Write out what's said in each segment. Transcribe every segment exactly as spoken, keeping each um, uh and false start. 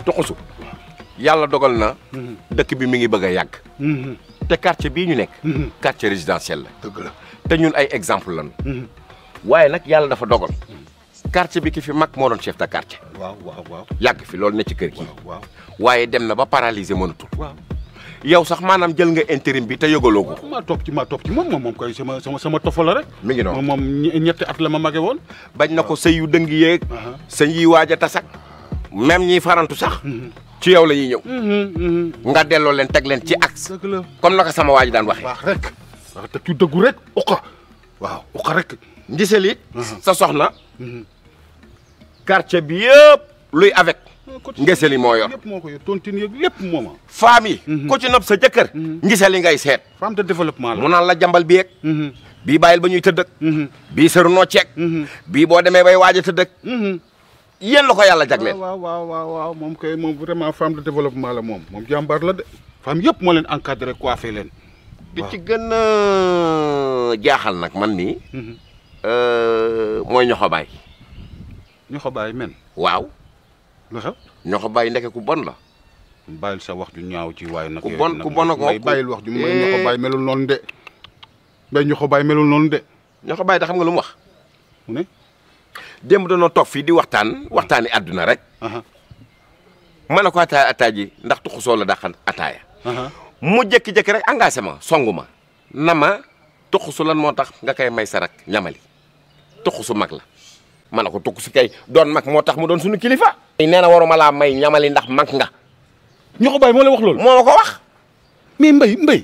tuxusu yàlla dogal na dëkk bi mi ngi bëgg a yàgg te quartier bii ñu nekk quartier résidentiel la dëgg la te ñun ay exemple lañu waaye nag yàlla dafa dogal quartier bi ki fi mag moo doon chef de quartier waaw waaw waaw yàgg fi loolu ne ci kër gi waaw waaye dem na ba paralysé mënatul waaw yow sax maanaam jël nga intérim bi te yëgaloo ko maa topp ci maa topp ci moom moom moom koy sama sama sama tofa la rek mi ngi noonu moom moom ñetti at la ma mage woon bañ na ko sëy yu dëng yeeg sëy yi waaj a tasak même ñiy farantu sax ci yow la ñuy ñëw nga delloo leen teg leen ci axe dëgg la comme naka sama waa ji daan waxee baax rek wax te ci dëggu rek uqa waaw uqa rek ngisalit sa soxna quartier bi yëpp luy avec ngisali moo yor lépp moo ko yor tontine yeeg lépp mooma femme yi ku ci nopp sa jëkkër ngisali ngay seet femme de développement la mu naan la jambal bi yeeg bii bàyyil ba ñuy tëddëk bii sëru noo ceeg bii boo demee bay waaj a tëddëk yéen la ko yàlla jagleel waaw waaw waaw waaw moom kay moom vraiment femme de développement la moom moom jàmbaar la de femme yëpp moo leen encadré coiffé leen bi ci gën a jaaxal nag man nii mooy ñoxo baay ñu ko bàyyi men waaw lu xew ñoxo baay ndeke ku bon la bàyyil sa wax ju ñaaw ci waaye nag ku bon ku bon a ko bàyyil wax ju may ñu ko bàyyi melul noonu de mbay ñu ko bàyyi melul noonu de ñoxo baay da xam nga lu mu wax mu ne démb dañoo toog fii di waxtaan waxtaani àdduna rek ma ne ko ataaya ataaya ji ndax tuxusoo la dàqan ataaya mu jékki-jékki rek engagé ma songu ma na ma tuxusu lan moo tax nga koy may sa rak ñamali tuxusu mag la ma ne ko tuxusu kay doon mag moo tax mu doon suñu kilifa nee na waruma laa may ñamali ndax mag nga ñu ko bàyyi moo la wax loolu moo ma ko wax mais mbay mbay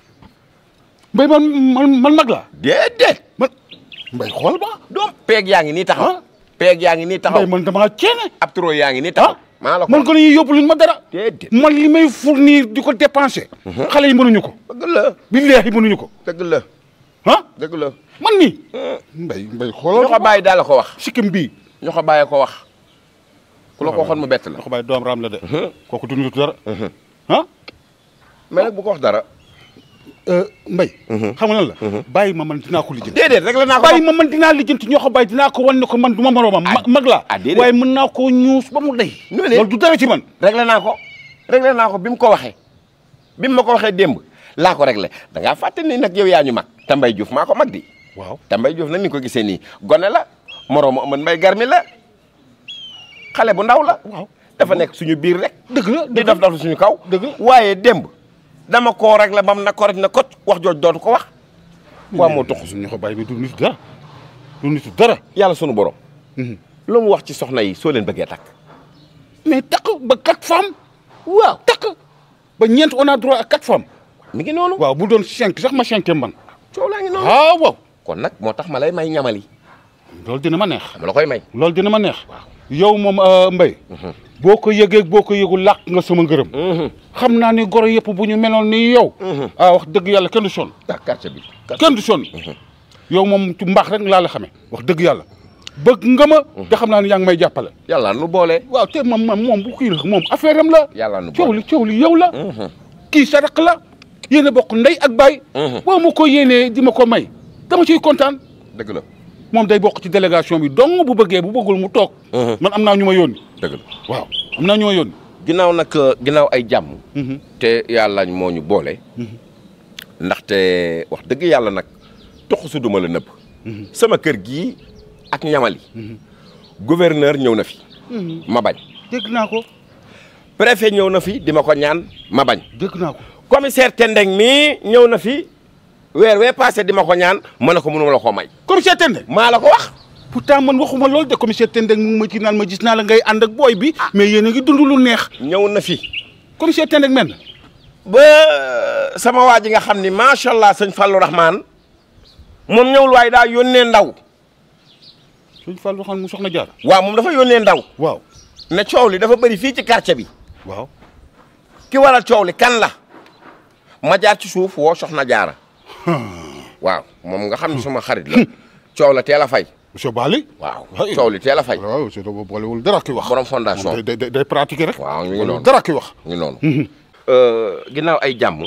mbay man man man mag la déedéet man mbay xool ba doom peeg yaa ngi nii taxaw peeg yaa ngi nii taxaw mbay man damaa ceene ab trop yaa ngi nii taxaw maa la ko man ko ñuy yóbbu luñ ma dara déedéet man li may fournir di ko dépenser xale yi mënuñu ko dëgg la billaahi mënuñu ko dëgg la ah dëgg la man nii mbay mbay xoolal ñoo ko bàyyi daal la ko wax sikkim bii ñoo ko bàyyi ko wax ku la ko waxoon mu bett la ñoo ko bàyyi doom raam la de kooku du nitu dara ah mais nag bu ko wax dara mbay xam nga lan la bàyyi ma man dinaa ko lijjanti déedéet rek la naa ko bàyyi ma man dinaa lijjanti ñoo ko bàyyi dinaa ko wan ne ko man du ma moroomam mag laa waaye mën naa koo ñuus ba mu dey loolu du dara ci man réglé naa ko réglé naa ko bi mu ko waxee bi mu ma ko waxee démb laa ko réglé da ngaa fàtte ni nag yow yaa ñu mag te Mbaye Diouf maa ko mag di waaw te Mbaye Diouf nag ni ko gisee nii gone la moroomu man Mbaye Garmi la xale bu ndaw la waaw dafa nekk suñu biir rek dëgg la di def daf suñu kaw dëgg la waaye démb dama koo réglé bam na ko rek na kot wax jooj dootu ko wax waa moo tox suñu ko bàyyi bi du nitu dara du nitu dara yàlla sunu borom lu mu wax ci soxna yi soo leen bëggee takk mais takk ba quatre femmes waaw takk ba ñeent on a droit à quatre femmes mi ngi noonu waaw bu doon cinq sax ma cinquième man coow laa ngi noonu waaw waaw kon nag moo tax ma lay may ñamali loolu dina ma neex ma la koy may loolu dina ma neex yow moom Mbaye boo ko yëgee boo ko yëgul làq nga sama ngërëm xam naa ni goro yëpp bu ñu meloon ni yow ah wax dëgg yàlla kenn du sonn ah quartier bi kenn du sonn yow moom ci mbaax rek laa la xamee wax dëgg yàlla bëgg nga ma te xam naa ni yaa ngi may jàppale yàlla nu boole waaw te moom moom moom bu kii la moom affaire am la yàlla nu coow boole li coow li yow la kii sa raq la yéen a bokk ndey ak baay boo ma ko yéenee di ma ko may dama ciy kontaan dëgg la moom day bokk ci délégation bi dong bu bëggee bu bëggul mu toog man am naa ñu ma yónni dëgg la waaw am naa ñu ma yónni ginnaaw nag ginnaaw ay jàmm te yàlla moo ñu boole ndaxte wax dëgg yàlla nag toxusu duma la nëbb sama kër gii ak ñamali gouverneur ñëw na fi ma bañ dégg naa ko préfet ñëw na fi di ma ko ñaan ma bañ dégg naa ko commissaire Tendeng mii ñëw na fi weer wee passé di ma ko ñaan ma ne ko mënuma la koo may commissaire Tendeng maa la ko wax pourtant man waxuma loolu de commissaire Tendeng mu ngi ma ci naan ma gis naa la ngay ànd ak booy bi mais yéen a ngi dund lu neex ñëw na fi commissaire Tendeng mel na ba sama waa ji nga xam ni macha allah sëñ Fallou Rahman moom ñëwul waaye daa yónnee ndaw sëñ Fallou xam mu soxna jaar waaw moom dafa yónnee ndaw waaw ne coow li dafa bëri fii ci quartier bi waaw ki waral coow li kan la ma jaar ci suuf woo soxna jaara waaw moom nga xam ne suma xarit la coow la teel a fay monsieur Bali waaw coow li teel a fay waaw monsieur Dobo boolewul dara ki wax borom fondation day day pratiquer rek waaw ñu ngi noonu dara ki wax ñu ngi noonu ginnaaw ay jàmm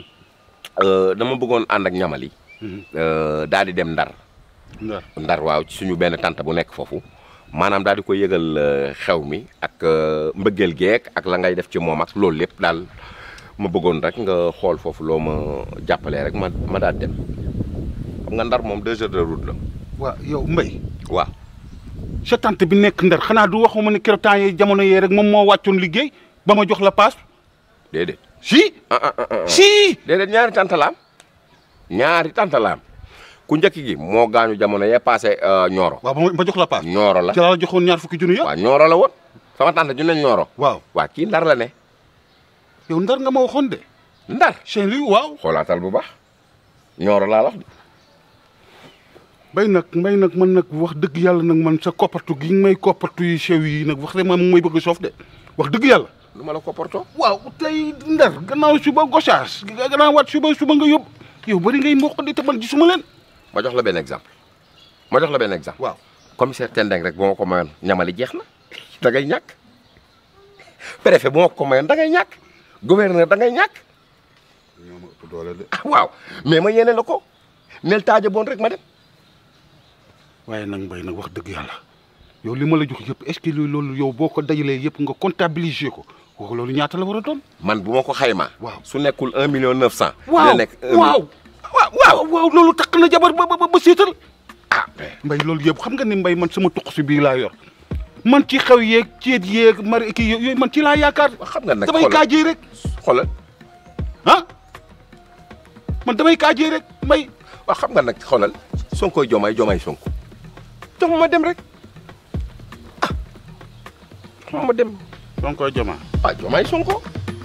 dama bëggoon ànd ak ñamali daal di dem ndar ndar waaw ci suñu benn tante bu nekk foofu maanaam daal di ko yëgal xew mi ak mbëggeel geek ak la ngay def ci moom ak loolu lépp daal ma bëggoon rek nga xool foofu loo ma jàppalee rek ma ma daal dem xam nga Ndar moom deux heures de route la. waaw yow Mbaye. waaw. sa tante bi nekk Ndar xanaa du waxuma ne keroog temps yii jamono yee rek moom moo wàccoon liggéey ba ma jox la paas. déedéet. si. ah ah ah si. déedéet ñaari tante la am ñaari tante la am ku njëkk gi moo gaañu jamono yee passé Nioro. waaw ba ma jox la paas. Nioro la ci la joxoon ñaar fukki junni ya. waaw Nioro la woon sama tante ju ne Nioro. waaw waaw kii Ndar la ne. yow Ndar nga ma waxoon de. Ndar. Saint-Louis waaw. xoolaatal bu baax Nioro laa wax. mbay nag mbay nag man nag wax dëgg yàlla nag man sa koppartu gi may koppartu yi sew yi nag wax dëgg man mooy bëgg soof de wax dëgg yàlla. lu ma la koppartoo. waaw tey Ndar gannaaw suba Gossas gannaaw waat suba suba nga yóbbu yow bëri ngay mboq di te man gisuma leen. ma jox la benn exemple ma jox la benn exemple. waaw commissaire Tendeng rek bu ma ko mayoon ñamali jeex na da ngay ñàkk préfet bu ma ko mayoon da ngay ñàkk gouverneur da ngay ñàkk. ñoo ma ëpp doole de. ah waaw mais ma yéene la ko nel taaja boon rek ma dem. waaye nag mbay nag wax dëgg yàlla yow li ma la jox yëpp est-ce que loolu yow boo ko dajalee yëpp nga comptabiliser ko wax loolu ñaata la war a doon. man bu ma ko xaymaa. waaw su nekkul un million neuf cent. waaw dina nekk un waaw waaw waaw waaw loolu takk na jabar ba ba ba seetal. ah mbay loolu yëpp xam nga ni mbay man sama tuq si bii laa yor man ci xew yeeg ceet yeeg mari kii yooyu man ci laa yaakaar. xam nga nag damay kaajee rek. xoolal ah man damay kaajee rek mbay. waaw xam nga nag xoolal Sonko Diomaye Diomaye Sonko jox ma dem rek ah jox ma dem. Sonko Diomaye. ah Diomaye Sonko.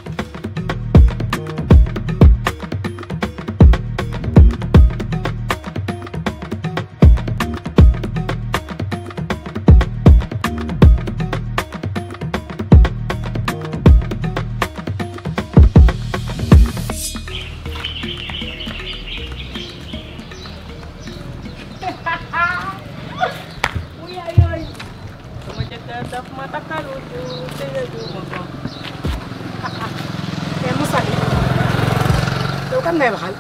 daf ma takkalu ju tege ju ma ko te Moussa yow kan ngay waxal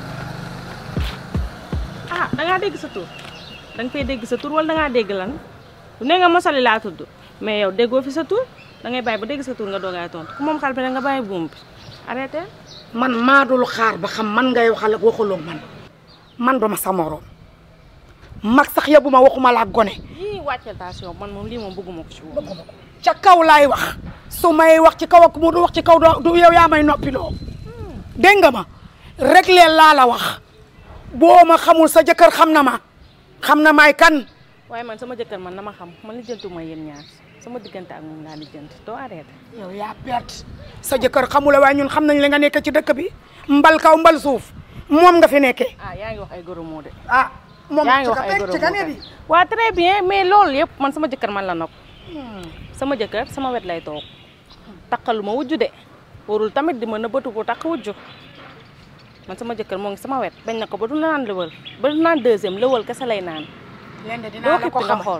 ah da ngaa dégg sa tur da nga fay dégg sa tur wala da ngaa dégg lan du ne nga mosali laa tudd mais yow déggoo fi sa tur da ngay bàyyi ba dégg sa tur nga doogaay tontu ku moom xal bi da nga bàyyi buum bi arrêté. man maa dul xaar ba xam man ngay waxal ak waxuloo man man duma sa morom mag sax yóbbu ma waxuma la gone. yii wàcceel station man moom lii moom bëgguma ko ci woon. bëgguma ko ca kaw laay wax su may wax ci kaw ak mu du wax ci kaw du yow yaa may noppiloo dégg nga ma rek leen laa la wax boo ma xamul sa jëkkër xam na ma xam na maay kan. waaye man sama jëkkër man na ma xam man lijjantuma yéen ñaar sama diggante ak moom laa lijjanti doo arrêté. yow yaa perte sa jëkkër xamula waaye ñun xam nañ li nga nekk ci dëkk bi mbal kaw mbal suuf moom nga fi nekkee. ah yaa ngi wax ay goro moo de. ah moom yaa ngi wax ay goro moo de waaw très bien mais loolu yëpp man sama jëkkër man la nopp sama jëkkër sama wet lay toog takkalu ma wujju de warul tamit di ma nëbbatu ko takk wujju man sama jëkkër moo ngi sama wet bañ na ko ba du naan lëwal ba du naan deuxième lëwal kese lay naan. leen de dinaa la ko nga xool.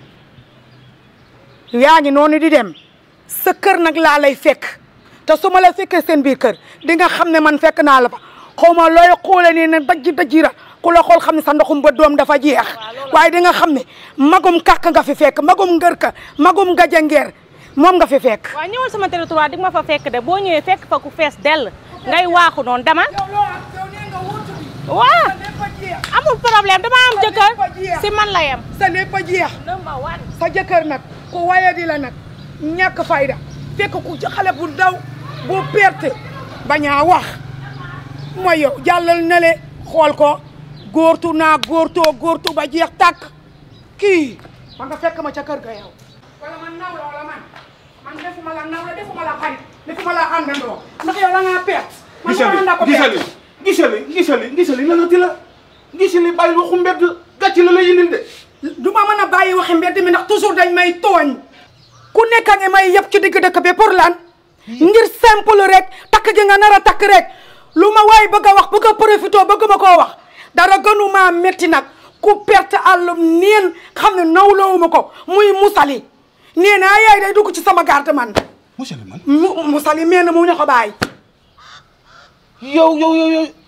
yaa ngi noonu di dem sa kër nag laa lay fekk te su ma la fekkee seen biir kër di nga xam ne man fekk naa la fa xaw ma looy xoole nii ne dajji dajjira ku la xool xam ne sa ndoxum ba doom dafa jeex waaye di nga xam ne magum kàkk nga fi fekk magum ngërka magum gajangeer moom nga fi fekk. waaw ñëwal sama territoire di nga ma fa fekk de boo ñëwee fekk fa ku fees dell ngay waaxu noonu dama. waaw amul problème dama am jëkkër si man la yem. sa lépp a jeex number one sa jëkkër nag ku waye di la nag ñàkk fayda fekk ku xale bu daw bu perte bañaa wax mooy yow jàllal na le xool ko góortu naa góortoo góortu ba jeex tàkk kii man nga fekk ma ca kër ga yow wala man naw la wala man man defuma la naw la defuma la xarit defuma la àndandoo ndax yow la ngaa perte man gisali naa ko gisali gisali gisali gisali la nga ti la gisali bàyyi waxu mbedd gàcc la la yindil de du ma mën a bàyyi waxi mbedd mi ndax toujours dañ may tooñ ku nekk nga may yëpp ci digg dëkk bi pour lan ngir simple rek takk gi nga nar a takk rek lu ma waay bëgg a wax bëgg a profité bëgg ma koo wax dara gënu maa métti nag ku perte àllum neen xam ne nawlawuma ko muy musali nee naa yaay day dugg ci sama garde man musali man musali mel na mu ñu ko bàyyi yow yow yow yow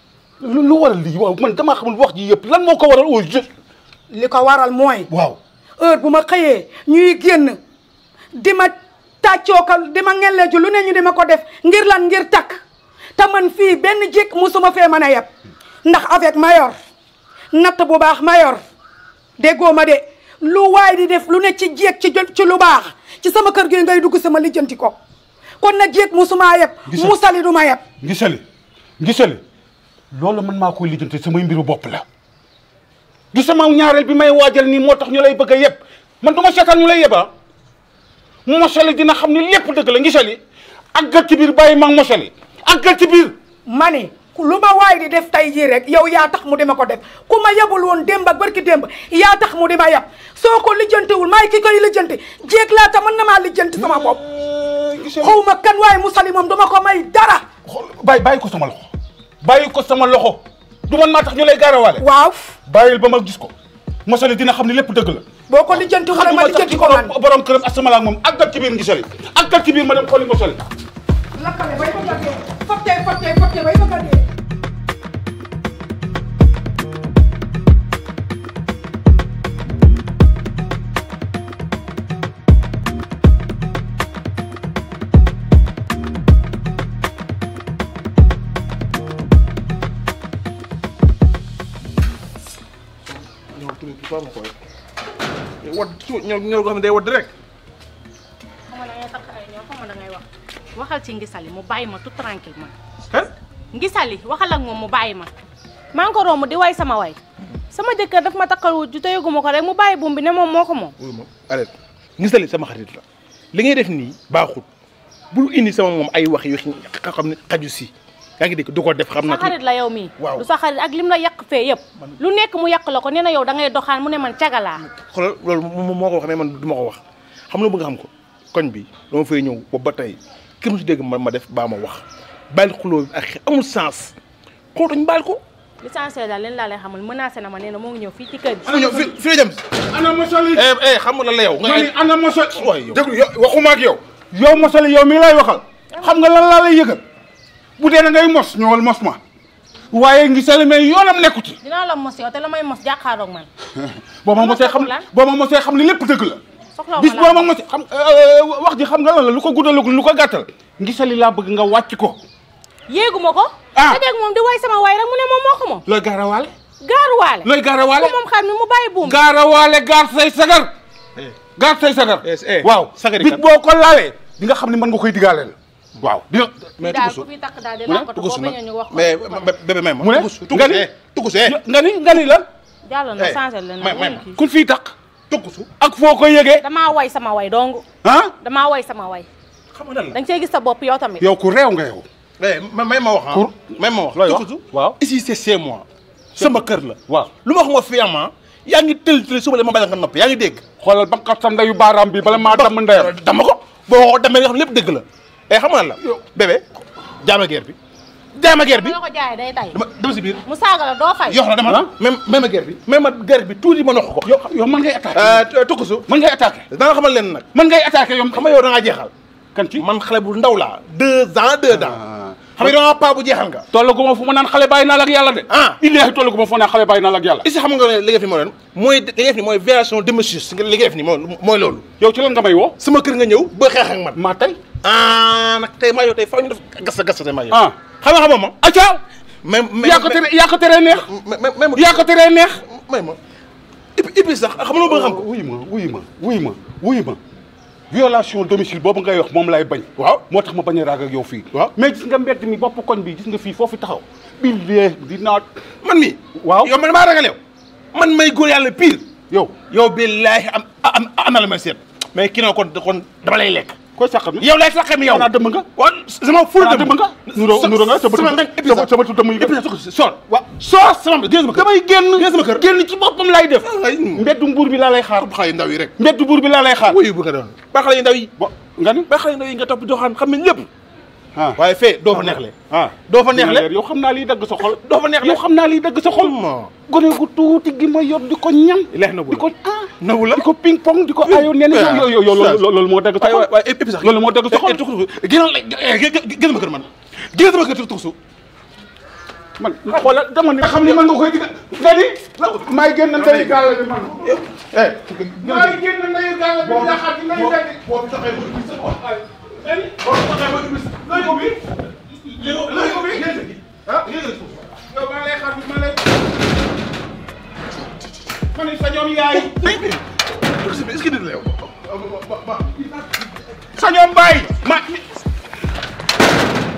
lu waral lii waaw man damaa xamul wax ji yëpp lan moo ko waral au juste li ko waral mooy waaw heure bu ma xëyee ñuy génn di ma tàccoo ko di ma ngeleju lu ne ñu di ma ko def ngir lan ngir takk te man fii benn jékk musuma fee mën a yeb ndax avec ma yor natt bu baax ma yor déggoo ma de lu waay di def lu ne ci jéeg ci ci lu baax ci sama kër gi ngay dugg sama lijjanti ko kon nag jéeg musuma yeb musali du ma yeb ngisali ngisali loolu man maa koy lijjanti samay mbiru bopp la du sama ñaareel bi may waajal nii moo tax ñu lay bëgg a yeb man du ma seetaan ñu lay yeba mosali dina xam ni lépp dëgg la ngisali àggal ci biir bàyyi mag mosali àggal ci biir ma ne lu ma waay di def tay jii rek yow yaa tax mu di ma ko def ku ma yebul woon démb ak barki démb yaa tax mu di ma yeb soo ko lijjantiwul maay ki koy lijjanti jéeg laa ta mën na maa lijjanti sama bopp xaw ma kan waaye musali moom duma ko may dara bàyyi bàyyi ko sama loxo bàyyi ko sama loxo du man maa tax ñu lay gaarawaale waaw bàyyil ba ma gis ko mosali dina xam ne lépp dëgg la boo ko lijjantiwul rek ma lijjanti ko man borom këram asamala ak moom àggal ci biir ngisali àggal ci biir ma dem xooli mosali lakkale bay bëgg a dee fottee fottee fottee bay bëgg a dee wad ñëw ñëw goo xam ne day wadd rek. xam nga da ngay takk ay ñëw xam nga da ngay wax waxal ci Ngisali mu bàyyi ma tout tranquillement. ah. Ngisali waxal ak moom mu bàyyi ma. maa ngi ko romb di way sama way sama jëkkër daf ma takkal wujju te yëguma ko rek mu bàyyi buum bi ne moom moo ko moom. wuyu ma arrête Ngisali sama xarit la li ngay def nii baaxut bul indi sama moom ay wax yu xam ne xaju si yaa ngi dégg du ko def xam na. sa xarit la yow mii. waaw du sa xarit ak lim la yàq fee yëpp. lu nekk mu yàq la ko nee na yow da ngay doxaan mu ne man cagalaa. xoolal loolu moo ko wax mais man du ma ko wax xam nga bëgg nga xam ko koñ bi dama fay ñëw ba ba tey kër mu si dégg ma ma def baa ma wax bàyyil xuloo bi ak amul sens xootuñ baal ko. l'essentiel daal leen laa lay xamal menacé na ma nee na moo ngi ñëw fii ci kër gi. mu ñëw fi fi la jëm. ana mosali eh eh xam nga lan la yow. nga ni ana mosali waay yow déglu yow waxuma ak yow yow mosali yow mi lay waxal xam nga lan laa lay yëgal bu dee da ngay mos ñëwal mos ma waaye ngisali mais yoonam nekku ci dinaa la mos yow te la may mos jàkkaaroog man. boo ma mosee xam boo ma mosee xam ne lépp dëgg la soxla bis boo ma mosee xam wax ji xam nga lan la lu ko guddal lu ko gàttal ngisali laa bëgg nga wàcc ko yéeguma ko. ah te dégg moom di way sama way rek mu ne moom moo ko moom. looy gaarawaale gaaruwaale. looy gaarawaale ko moom xam ne mu bàyyi buum. gaarawaale gaar say sagar gaar say sagar waaw bit boo ko laalee di nga xam ne mën nga koy digaaleel waaw dina mais daal tugusu ku fi takk daal di làkkatu boo bañee ñu wax ko. mais bébé may ma mu ne tugusu nga ni tugusu nga ni nga ni lan jàll na changé la may may ma ne. kun fii takk tugusu ak foo ko yëgee damaa way sama way dong. ah damaa way sama way. xam nga lan la da nga see gis sa bopp yow tamit. yow ku réew nga yow eh may ma wax ah Pour may ma wax looy wax tugusu waaw ici c'est chez moi sama kër la waaw lu ma wax nga fiyaama yaa ngi tël tël suba la ma bàyyi nga noppi yaa ngi dégg xoolal ba nga xam ndeyu baaraam bi bala maa damm ndeyam dama ko boo ko demee nga xam lépp dëgg la eh xam nga lan la bébé jaama guerre bi jaama guerre bi la ko jaayee day tay. dama dama si biir mu saaga la doo fay. yox la dama même même guerre bi même guerre bi tuuti ma noq ko yow yow mën ngay attaqué tugusu mën ngay attaqué da nga xamal leen nag mën ngay attaqué yow xam nga yow da ngaa jeexal kan ci man xale bu ndaw laa deux ans deux ans xam nga da ngaa paa bu jeexal nga tollagu ma fu ma naan xale bàyyi naa la ak yàlla de ah illaahi tollagu ma fu ma naan xale bàyyi naa la ak yàlla ici xam nga ne li nga fi moo doon mooy li nga def ni mooy violation domicile li nga def ni mooy mooy loolu yow ci lan nga may woo sama kër nga ñëw ba xeex ak man maa tey ah nag tey maa yow tey faaw ñu def gasa gasa tey maa yow ah xam nga xamoo ma acca même yaa ko tere yaa ko teree neex même yaa ko teree neex may ma et puis et puis sax xam nga loo bëgg xam ko wuy ma wuy ma wuy ma wuy ma violation domicile boobu ngay wax moom laay bañ waaw moo tax ma bañ a raag ak yow fii waaw mais gis nga mbedd mi bopp koñ bi gis nga fii foofu taxaw bi lee dinaa man mi waaw yow man maa ragal yow man may góor yàlla pire yow yow billaahi am am am na la may seet mais kii na kon kon dama lay lekk koy sàqam yow lay saxam yow xanaa dëmm nga waaw sama ful xanaa dëmm nga nuro nuro nga sama nag épisode sama tudd dëmm yi épisode soor waaw soor sama génn sama kër damay génn génn sama kër génn ci boppam laay def ay mbeddu mbuur bi laa lay xaar xale yu ndaw yi rek mbeddu buur bi laa lay xaar wuyu bu nga doon ba xale yu ndaw yi bo nga ni ba xale yu ndaw yi nga topp joxaan xam ne lépp ah waaye fee doo fa neexle ah doo fa neexle yow xam naa liy dagg sa xol doo fa neexle yow xam naa liy dagg sa xol gone gu tuuti gi ma yor di ko ñam leex na bu di ko ah nawu la di ko ping pong di ko ayo nee na yow yow yow loolu moo dagg sa xol waaye épi sax loolu moo dagg sa xol tuxu génn la génn ma kër man génn sama kër tuxu man xoolal dama ne xam ni man nga koy digal nga di maay génn ndeyu gàll bi man eh maay génn ndeyu gàll bi nga xam ne ndeyu gàll bi boo taxee ba ubbi sa wax ay boo taxee ba ubbi looy ubbi looy ubbi ah yow maa lay xam ma lay ma ne sa ñoom yaay est-ce que dina la yow sa ñoom baay ma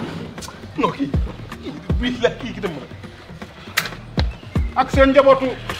non kii bii la kii ki dem ak seen njabootu